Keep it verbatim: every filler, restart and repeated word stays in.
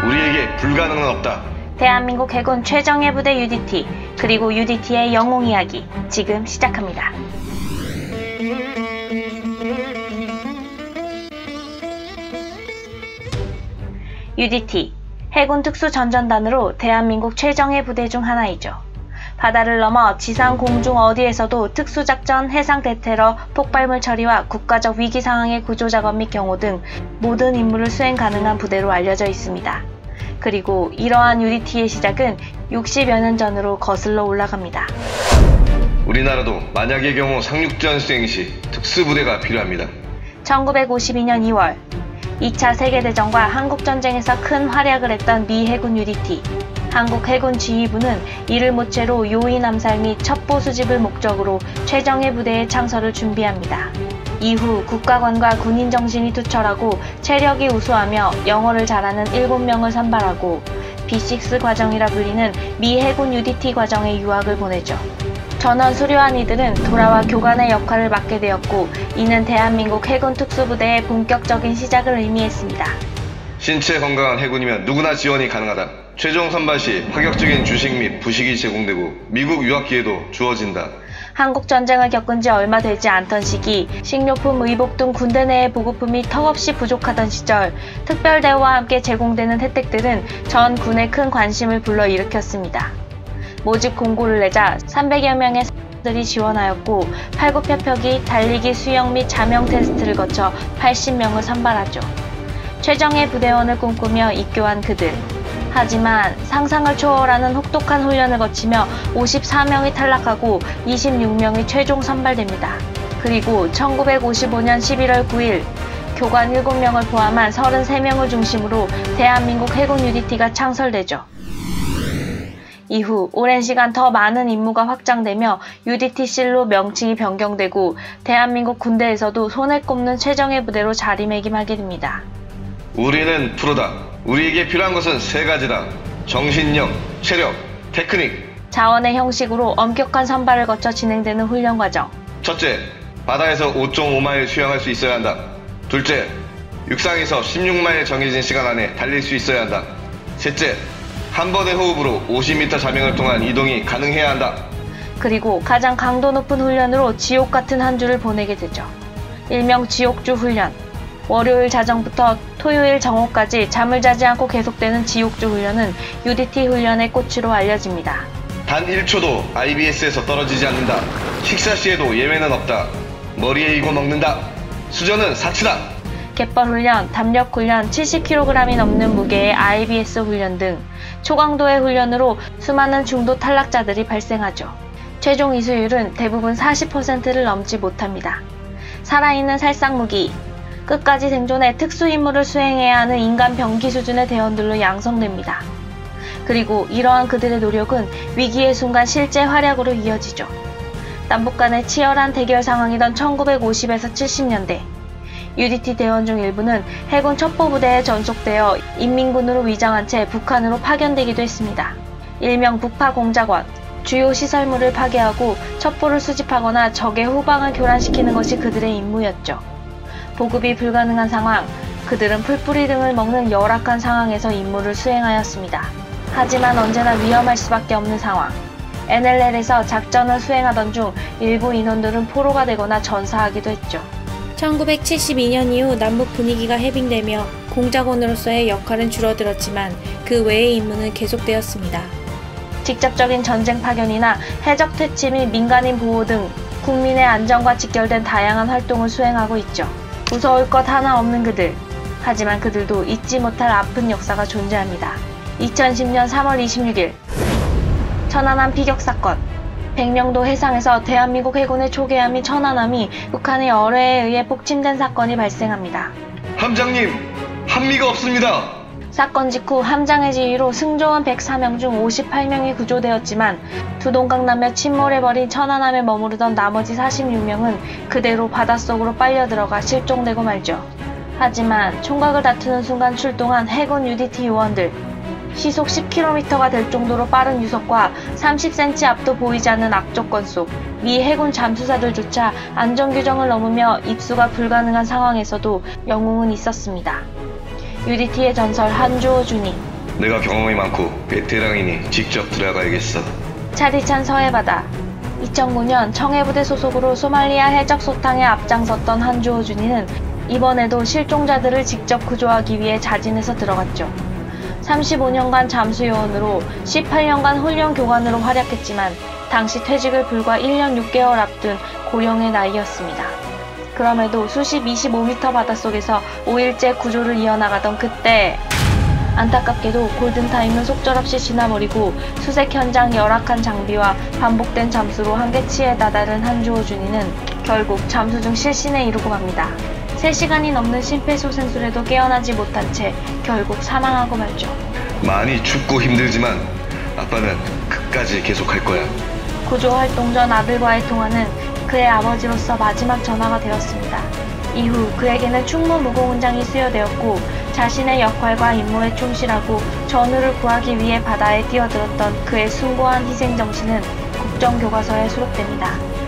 우리에게 불가능은 없다. 대한민국 해군 최정예 부대 유디티, 그리고 유디티의 영웅 이야기, 지금 시작합니다. 유디티, 해군 특수전전단으로 대한민국 최정예 부대 중 하나이죠. 바다를 넘어 지상, 공중 어디에서도 특수작전, 해상 대테러, 폭발물 처리와 국가적 위기 상황의 구조 작업 및 경호 등 모든 임무를 수행 가능한 부대로 알려져 있습니다. 그리고 이러한 유디티의 시작은 육십여 년 전으로 거슬러 올라갑니다. 우리나라도 만약의 경우 상륙전 수행 시 특수부대가 필요합니다. 천구백오십이 년 이월, 이 차 세계대전과 한국전쟁에서 큰 활약을 했던 미 해군 유디티, 한국해군지휘부는 이를 모체로 요인 암살 및 첩보 수집을 목적으로 최정예 부대의 창설을 준비합니다. 이후 국가관과 군인 정신이 투철하고 체력이 우수하며 영어를 잘하는 일곱 명을 선발하고 비 식스 과정이라 불리는 미 해군 유디티 과정에 유학을 보내죠. 전원 수료한 이들은 돌아와 교관의 역할을 맡게 되었고, 이는 대한민국 해군 특수부대의 본격적인 시작을 의미했습니다. 신체 건강한 해군이면 누구나 지원이 가능하다. 최종 선발 시 파격적인 주식 및 부식이 제공되고 미국 유학 기회도 주어진다. 한국 전쟁을 겪은 지 얼마 되지 않던 시기, 식료품, 의복 등 군대 내의 보급품이 턱없이 부족하던 시절, 특별대우와 함께 제공되는 혜택들은 전 군에 큰 관심을 불러일으켰습니다. 모집 공고를 내자 삼백여 명의 사람들이 지원하였고, 팔굽혀펴기, 달리기, 수영 및 자명 테스트를 거쳐 팔십 명을 선발하죠. 최정예 부대원을 꿈꾸며 입교한 그들. 하지만 상상을 초월하는 혹독한 훈련을 거치며 오십사 명이 탈락하고 이십육 명이 최종 선발됩니다. 그리고 천구백오십오 년 십일월 구일, 교관 일곱 명을 포함한 서른세 명을 중심으로 대한민국 해군 유디티가 창설되죠. 이후 오랜 시간 더 많은 임무가 확장되며 유디티실로 명칭이 변경되고 대한민국 군대에서도 손에 꼽는 최정예 부대로 자리매김하게 됩니다. 우리는 프로다. 우리에게 필요한 것은 세 가지다. 정신력, 체력, 테크닉. 자원의 형식으로 엄격한 선발을 거쳐 진행되는 훈련 과정. 첫째, 바다에서 오 점 오 마일 수영할 수 있어야 한다. 둘째, 육상에서 십육 마일 정해진 시간 안에 달릴 수 있어야 한다. 셋째, 한 번의 호흡으로 오십 미터 자명을 통한 이동이 가능해야 한다. 그리고 가장 강도 높은 훈련으로 지옥 같은 한 주를 보내게 되죠. 일명 지옥주 훈련. 월요일 자정부터 토요일 정오까지 잠을 자지 않고 계속되는 지옥주 훈련은 유디티 훈련의 꽃으로 알려집니다. 단 일 초도 아이비에스에서 떨어지지 않는다. 식사 시에도 예외는 없다. 머리에 이고 먹는다. 수저는 사치다. 갯벌 훈련, 담력 훈련, 칠십 킬로그램이 넘는 무게의 아이비에스 훈련 등 초강도의 훈련으로 수많은 중도 탈락자들이 발생하죠. 최종 이수율은 대부분 사십 퍼센트를 넘지 못합니다. 살아있는 살상무기, 끝까지 생존해 특수 임무를 수행해야 하는 인간 병기 수준의 대원들로 양성됩니다. 그리고 이러한 그들의 노력은 위기의 순간 실제 활약으로 이어지죠. 남북 간의 치열한 대결 상황이던 천구백오십에서 칠십 년대, 유디티 대원 중 일부는 해군 첩보부대에 전속되어 인민군으로 위장한 채 북한으로 파견되기도 했습니다. 일명 북파공작원, 주요 시설물을 파괴하고 첩보를 수집하거나 적의 후방을 교란시키는 것이 그들의 임무였죠. 보급이 불가능한 상황, 그들은 풀뿌리 등을 먹는 열악한 상황에서 임무를 수행하였습니다. 하지만 언제나 위험할 수밖에 없는 상황. 엔엘엘에서 작전을 수행하던 중 일부 인원들은 포로가 되거나 전사하기도 했죠. 천구백칠십이 년 이후 남북 분위기가 해빙되며 공작원으로서의 역할은 줄어들었지만 그 외의 임무는 계속되었습니다. 직접적인 전쟁 파견이나 해적 퇴치 및 민간인 보호 등 국민의 안전과 직결된 다양한 활동을 수행하고 있죠. 무서울 것 하나 없는 그들. 하지만 그들도 잊지 못할 아픈 역사가 존재합니다. 이천십 년 삼월 이십육일, 천안함 피격 사건. 백령도 해상에서 대한민국 해군의 초계함이 천안함이 북한의 어뢰에 의해 폭침된 사건이 발생합니다. 함장님, 한미가 없습니다. 사건 직후 함장의 지휘로 승조원 백사 명 중 오십팔 명이 구조되었지만 두동강남에 침몰해버린 천안함에 머무르던 나머지 사십육 명은 그대로 바닷속으로 빨려 들어가 실종되고 말죠. 하지만 총각을 다투는 순간 출동한 해군 유디티 요원들. 시속 십 킬로미터가 될 정도로 빠른 유속과 삼십 센티미터 앞도 보이지 않는 악조건 속 미 해군 잠수사들조차 안전규정을 넘으며 입수가 불가능한 상황에서도 영웅은 있었습니다. 유디티의 전설 한주호 준이. 내가 경험이 많고 베테랑이니 직접 들어가야겠어. 차디찬 서해바다. 이천구 년 청해부대 소속으로 소말리아 해적 소탕에 앞장섰던 한주호 준이는 이번에도 실종자들을 직접 구조하기 위해 자진해서 들어갔죠. 삼십오 년간 잠수요원으로 십팔 년간 훈련 교관으로 활약했지만 당시 퇴직을 불과 일 년 육 개월 앞둔 고령의 나이였습니다. 그럼에도 수심 이십오 미터 바닷속에서 오 일째 구조를 이어나가던 그때 안타깝게도 골든타임은 속절없이 지나버리고 수색 현장 열악한 장비와 반복된 잠수로 한계치에 다다른 한주호 준이는 결국 잠수 중 실신에 이르고 맙니다. 세 시간이 넘는 심폐소생술에도 깨어나지 못한 채 결국 사망하고 말죠. 많이 춥고 힘들지만 아빠는 끝까지 계속할 거야. 구조활동 전 아들과의 통화는 그의 아버지로서 마지막 전화가 되었습니다. 이후 그에게는 충무무공훈장이 수여되었고 자신의 역할과 임무에 충실하고 전우를 구하기 위해 바다에 뛰어들었던 그의 숭고한 희생정신은 국정교과서에 수록됩니다.